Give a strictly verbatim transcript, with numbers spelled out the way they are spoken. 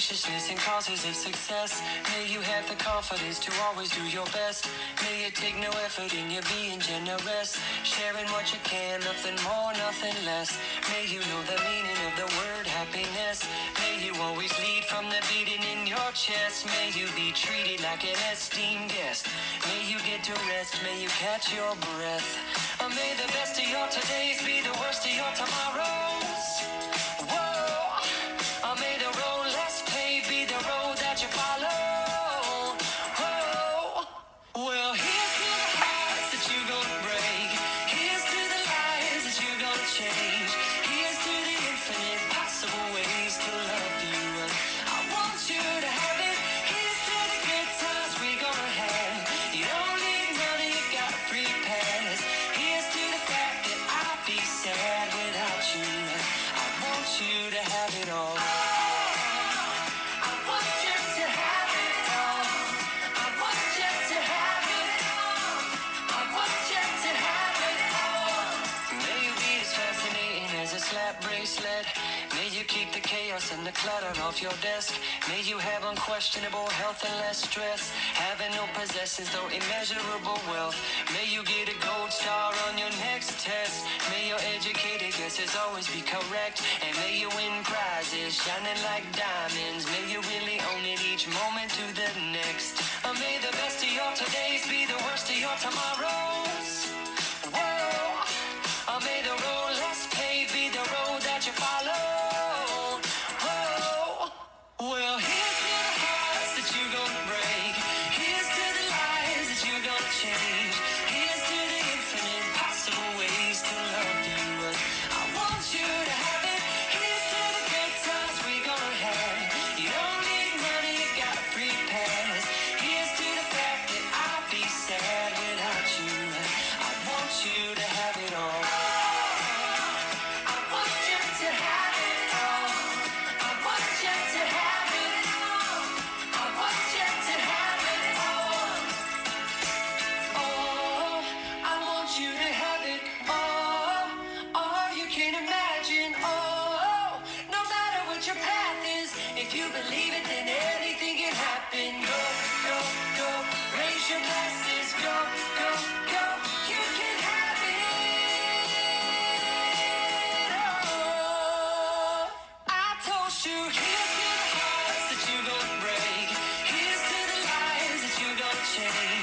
graciousness and causes of success. May you have the confidence to always do your best. May you take no effort in your being generous, sharing what you can, nothing more, nothing less. May you know the meaning of the word happiness. May you always lead from the beating in your chest. May you be treated like an esteemed guest. May you get to rest, may you catch your breath. Uh, may the best of your todays be the worst of your tomorrows. Whoa, uh, may the road less paved be the road that you follow. Whoa, well, here's to the hearts that you're gonna break. Here's to the lives that you're gonna change. Here's to the infinite possible ways to love you. I want you to have it. Here's to the good times we're gonna have. You don't need money, you got a free pass. Here's to the fact that I'd be sad without you. I want you to have it all. I want you to have it all. I want you to have it all. I want you to have it all. May you be as fascinating as a slap bracelet. May you keep the chaos and the clutter off your desk. May you have unquestionable health and less stress. Having no possessions, though immeasurable wealth. May you get a gold star on your next test. May your educated guesses always be correct. And may you win prizes shining like diamonds. May you really own it each moment to the next. Or may the best of your todays be the worst of your tomorrows. Whoa, or may the road less paved be the road that you follow. Whoa, well, here's to the hearts that you're gonna break. Here's to the lives that you're gonna change. Here's to the infinite possible ways to love you. I want you to have it. Here's to the good times we're gonna have. You don't need money, you got a free pass. Here's to the fact that I'd be sad without you. I want you to have it all. I want you to have it all. I want you to have it all. I want you to have it all. Oh, I want you to have it all. All you can imagine. Oh, no matter what your path is, if you believe it, then anything can happen. Go, go, go. Raise your glasses. Go, go, go. You can have it all. I told you, here's to the hearts that you're gonna break. Here's to the lives that you're gonna change.